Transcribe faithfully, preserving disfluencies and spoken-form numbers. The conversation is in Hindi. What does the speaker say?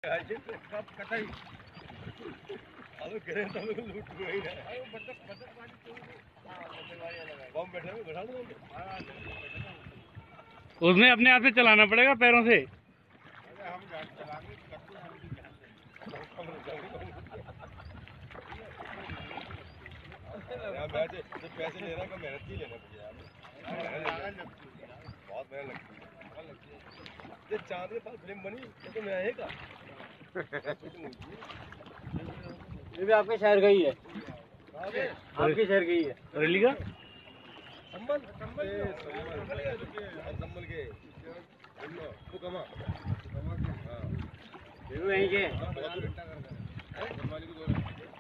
अब करे तो लूट गई है बम बैठे में बैठा दो उसमें अपने आप से चलाना पड़ेगा पैरों से। पैसे पैसे ले रहा है मेहनत ही लेना चाहिए बहुत मेहनत लगती है। ये चांद के पास फिल्म बनी तो मैं आएगा ये भी आपके शहर गई है, आपके शहर गई है रैली का संबल संबल संबल के वो कमा ये भी वहीं के।